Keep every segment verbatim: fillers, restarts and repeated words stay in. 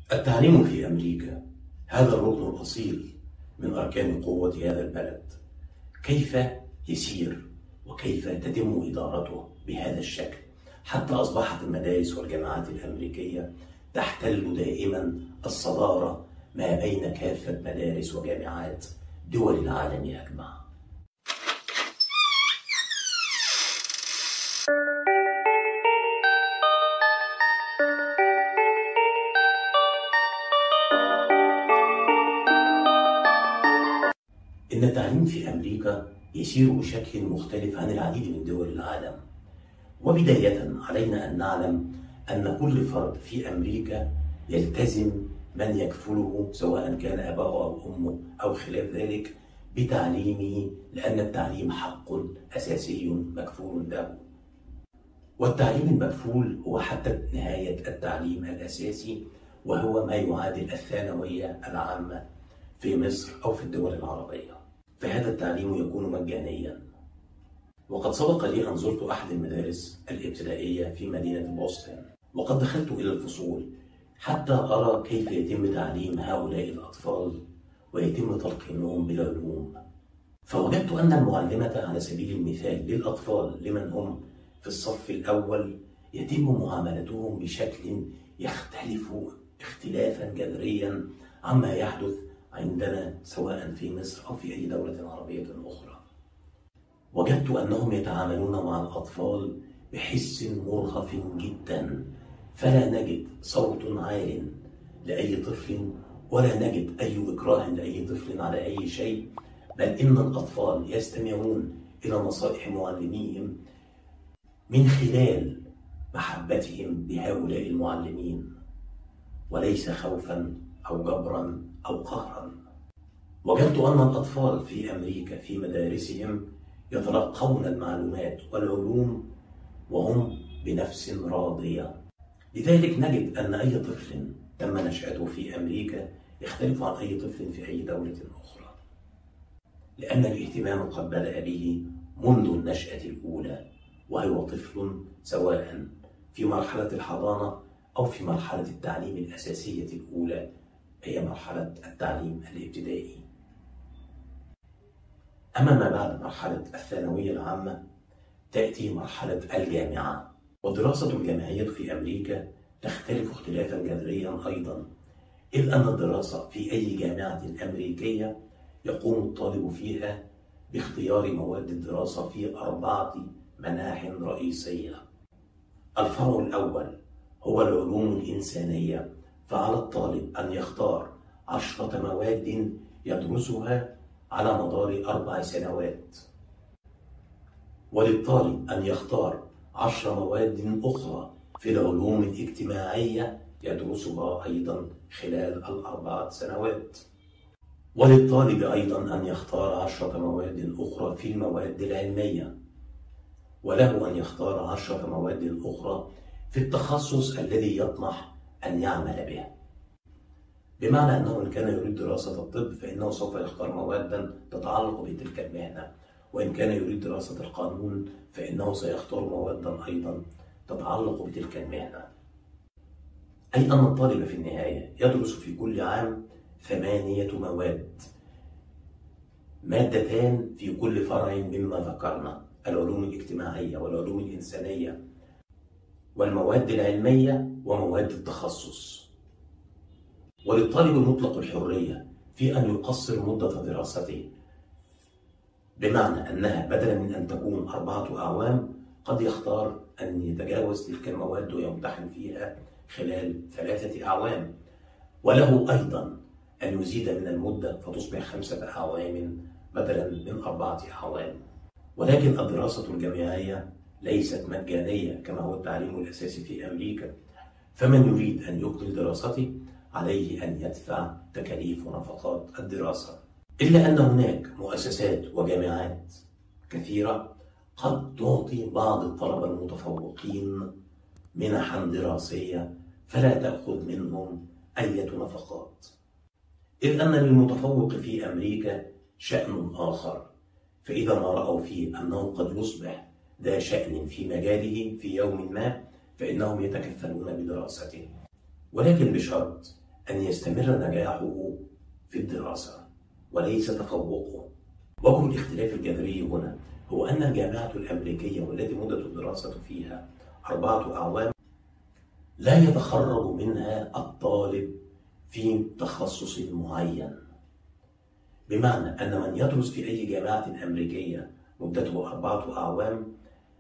التعليم في أمريكا هذا الركن الأصيل من أركان قوة هذا البلد. كيف يسير وكيف تتم إدارته بهذا الشكل حتى أصبحت المدارس والجامعات الأمريكية تحتل دائما الصدارة ما بين كافة مدارس وجامعات دول العالم أجمع. إن التعليم في أمريكا يسير بشكل مختلف عن العديد من دول العالم. وبداية علينا أن نعلم أن كل فرد في أمريكا يلتزم من يكفله سواء كان أباه أو أمه أو خلاف ذلك بتعليمه، لأن التعليم حق أساسي مكفول له. والتعليم المكفول هو حتى نهاية التعليم الأساسي، وهو ما يعادل الثانوية العامة في مصر أو في الدول العربية. فهذا التعليم يكون مجانيا. وقد سبق لي أن زرت أحد المدارس الابتدائية في مدينة بوسطن، وقد دخلت إلى الفصول حتى أرى كيف يتم تعليم هؤلاء الأطفال ويتم تلقينهم بالعلوم. فوجدت أن المعلمة على سبيل المثال للأطفال لمن هم في الصف الأول يتم معاملتهم بشكل يختلف اختلافا جذريا عما يحدث عندنا سواء في مصر أو في أي دولة عربية أخرى. وجدت أنهم يتعاملون مع الأطفال بحس مرهف جدا، فلا نجد صوت عال لأي طفل ولا نجد أي إكراه لأي طفل على أي شيء، بل إن الأطفال يستمعون إلى نصائح معلميهم من خلال محبتهم بهؤلاء المعلمين، وليس خوفا أو جبرا أو قهرا. وجدت أن الأطفال في أمريكا في مدارسهم يتلقون المعلومات والعلوم وهم بنفس راضية. لذلك نجد أن أي طفل تم نشأته في أمريكا يختلف عن أي طفل في أي دولة أخرى، لأن الاهتمام قد بدأ به منذ النشأة الأولى، وهو طفل سواء في مرحلة الحضانة أو في مرحلة التعليم الأساسية الأولى، هي مرحلة التعليم الابتدائي. أما ما بعد مرحلة الثانوية العامة تأتي مرحلة الجامعة. والدراسة الجامعية في أمريكا تختلف اختلافا جذريا أيضا، إذ أن الدراسة في أي جامعة أمريكية يقوم الطالب فيها باختيار مواد الدراسة في أربعة مناح رئيسية. الفرع الأول هو العلوم الإنسانية، فعلى الطالب أن يختار عشرة مواد يدرسها على مدار أربع سنوات، وللطالب أن يختار عشر مواد أخرى في العلوم الاجتماعية يدرسها أيضا خلال الأربع سنوات، وللطالب أيضا أن يختار عشرة مواد أخرى في المواد العلمية، وله أن يختار عشرة مواد أخرى في التخصص الذي يطمح أن يعمل به. بمعنى أنه إن كان يريد دراسة الطب فإنه سوف يختار مواداً تتعلق بتلك المهنة، وإن كان يريد دراسة القانون فإنه سيختار مواداً أيضاً تتعلق بتلك المهنة. أي أن الطالب في النهاية يدرس في كل عام ثمانية مواد، مادتان في كل فرع مما ذكرنا: العلوم الاجتماعية والعلوم الإنسانية والمواد العلمية ومواد التخصص. وللطالب مطلق الحرية في أن يقصر مدة دراسته، بمعنى أنها بدلا من أن تكون أربعة أعوام قد يختار أن يتجاوز تلك المواد ويمتحن فيها خلال ثلاثة أعوام، وله أيضا أن يزيد من المدة فتصبح خمسة أعوام بدلا من أربعة أعوام. ولكن الدراسة الجامعية ليست مجانية كما هو التعليم الأساسي في أمريكا، فمن يريد أن يكمل دراسته عليه أن يدفع تكاليف ونفقات الدراسة. إلا أن هناك مؤسسات وجامعات كثيرة قد تعطي بعض الطلبة المتفوقين منحا دراسية فلا تأخذ منهم أي نفقات، إذ أن للمتفوق في أمريكا شأن آخر، فإذا ما رأوا فيه أنه قد يصبح ذا شأن في مجاله في يوم ما فإنهم يتكفلون بدراسته، ولكن بشرط أن يستمر نجاحه في الدراسة وليس تفوقه. وجه الاختلاف الجذري هنا هو أن الجامعة الأمريكية والتي مدة الدراسة فيها أربعة أعوام لا يتخرج منها الطالب في تخصص معين، بمعنى أن من يدرس في أي جامعة أمريكية مدته أربعة أعوام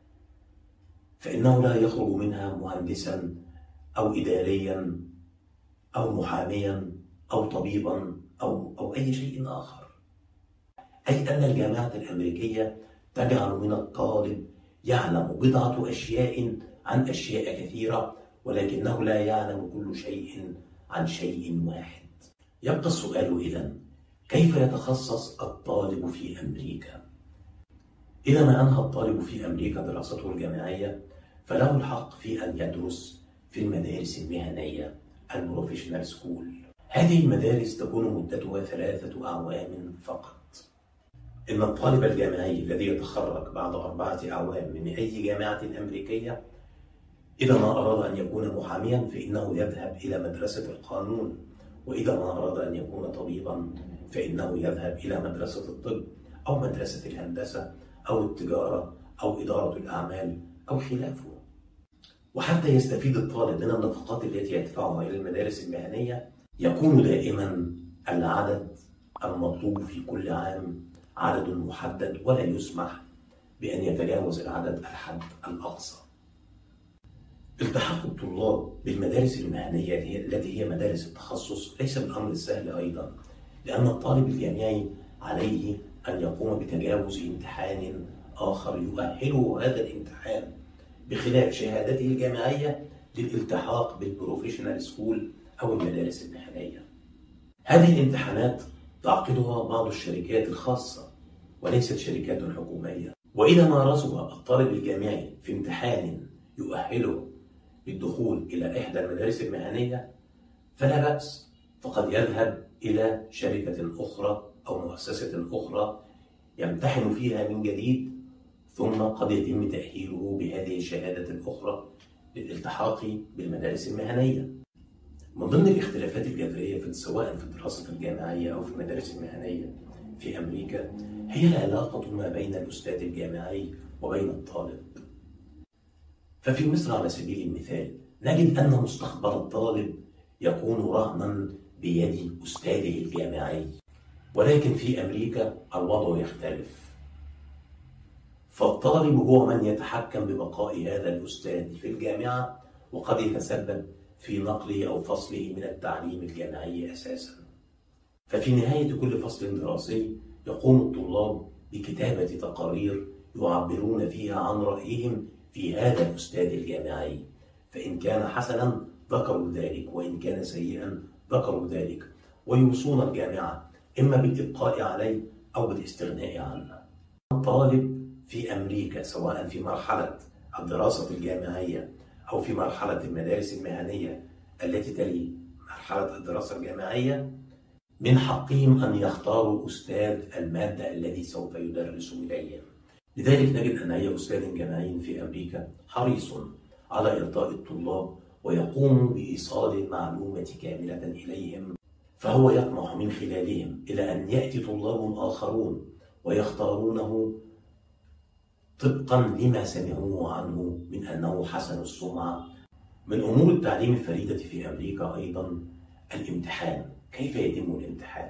فإنه لا يخرج منها مهندسا أو إداريا أو محاميا أو طبيبا أو, أو أي شيء آخر. أي أن الجامعة الأمريكية تجعل من الطالب يعلم بضعة أشياء عن أشياء كثيرة، ولكنه لا يعلم كل شيء عن شيء واحد. يبقى السؤال إذن: كيف يتخصص الطالب في أمريكا؟ إذا ما أنهى الطالب في أمريكا دراسته الجامعية فله الحق في أن يدرس في المدارس المهنية البروفيشنال سكول. هذه المدارس تكون مدتها ثلاثة أعوام فقط. إن الطالب الجامعي الذي يتخرج بعد أربعة أعوام من أي جامعة أمريكية إذا ما أراد أن يكون محاميا فإنه يذهب إلى مدرسة القانون، وإذا ما أراد أن يكون طبيبا فإنه يذهب إلى مدرسة الطب أو مدرسة الهندسة أو التجارة أو إدارة الأعمال أو خلافه. وحتى يستفيد الطالب من النفقات التي يدفعها إلى المدارس المهنية يكون دائما العدد المطلوب في كل عام عدد محدد، ولا يسمح بأن يتجاوز العدد الحد الأقصى. التحاق الطلاب بالمدارس المهنية التي هي مدارس التخصص ليس بالأمر السهل أيضا، لأن الطالب الجامعي عليه أن يقوم بتجاوز امتحان آخر يؤهله هذا الامتحان بخلاف شهادته الجامعية للالتحاق بالبروفيشنال سكول أو المدارس المهنية. هذه الامتحانات تعقدها بعض الشركات الخاصة وليست شركات حكومية، وإذا مارسها الطالب الجامعي في امتحان يؤهله للدخول إلى إحدى المدارس المهنية فلا بأس، فقد يذهب إلى شركة أخرى أو مؤسسة أخرى يمتحن فيها من جديد، ثم قد يتم تأهيله بهذه الشهادة الأخرى للالتحاق بالمدارس المهنية. من ضمن الاختلافات الجذرية في سواء في الدراسة الجامعية أو في المدارس المهنية في أمريكا هي العلاقة ما بين الأستاذ الجامعي وبين الطالب. ففي مصر على سبيل المثال نجد أن مستقبل الطالب يكون رهنا بيد أستاذه الجامعي، ولكن في أمريكا الوضع يختلف، فالطالب هو من يتحكم ببقاء هذا الأستاذ في الجامعة، وقد يتسبب في نقله أو فصله من التعليم الجامعي أساسا. ففي نهاية كل فصل دراسي يقوم الطلاب بكتابة تقارير يعبرون فيها عن رأيهم في هذا الأستاذ الجامعي، فإن كان حسنا ذكروا ذلك وإن كان سيئا ذكروا ذلك، ويوصون الجامعة إما بالإبقاء عليه أو بالاستغناء عنه. الطالب في أمريكا سواء في مرحلة الدراسة الجامعية أو في مرحلة المدارس المهنية التي تلي مرحلة الدراسة الجامعية من حقهم أن يختاروا أستاذ المادة الذي سوف يدرس إليهم. لذلك نجد أن أي أستاذ جامعي في أمريكا حريص على إرضاء الطلاب ويقوم بإيصال المعلومة كاملة إليهم، فهو يطمح من خلالهم إلى أن يأتي طلاب آخرون ويختارونه طبقا لما سمعوه عنه من أنه حسن السمعة. من أمور التعليم الفريدة في أمريكا أيضا الامتحان. كيف يتم الامتحان؟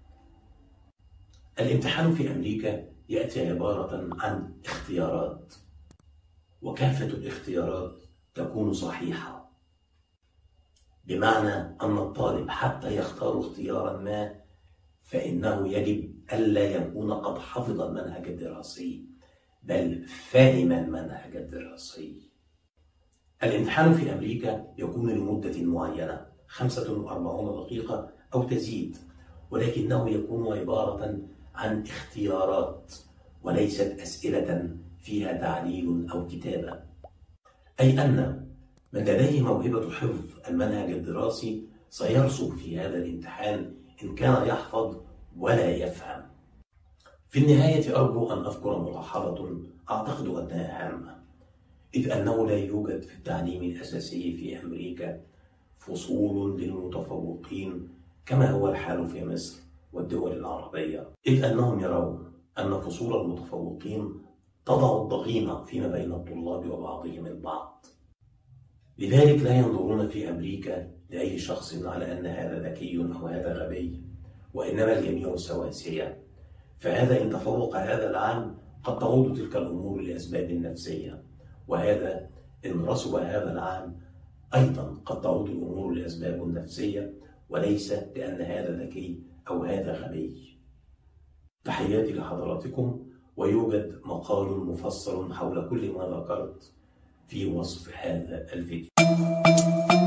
الامتحان في أمريكا يأتي عبارة عن اختيارات، وكافة الاختيارات تكون صحيحة، بمعنى أن الطالب حتى يختار اختيارا ما فإنه يجب ألا يكون قد حفظ المنهج الدراسي بل فهم المنهج الدراسي. الامتحان في أمريكا يكون لمدة معينة خمسة وأربعين دقيقة أو تزيد، ولكنه يكون عبارة عن اختيارات وليست أسئلة فيها تعليل أو كتابة، أي أن من لديه موهبة حفظ المنهج الدراسي سيرسب في هذا الامتحان إن كان يحفظ ولا يفهم. في النهاية أرجو أن أذكر ملاحظة أعتقد أنها هامة، إذ أنه لا يوجد في التعليم الأساسي في أمريكا فصول للمتفوقين كما هو الحال في مصر والدول العربية، إذ أنهم يرون أن فصول المتفوقين تضع الضغينة فيما بين الطلاب وبعضهم البعض. لذلك لا ينظرون في أمريكا لأي شخص على أن هذا ذكي أو هذا غبي، وإنما الجميع سواسية. فهذا إن تفوق هذا العام قد تعود تلك الأمور لأسباب نفسية، وهذا إن رسب هذا العام أيضا قد تعود الأمور لأسباب نفسية، وليس لأن هذا ذكي أو هذا غبي. تحياتي لحضراتكم، ويوجد مقال مفصل حول كل ما ذكرت في وصف هذا الفيديو.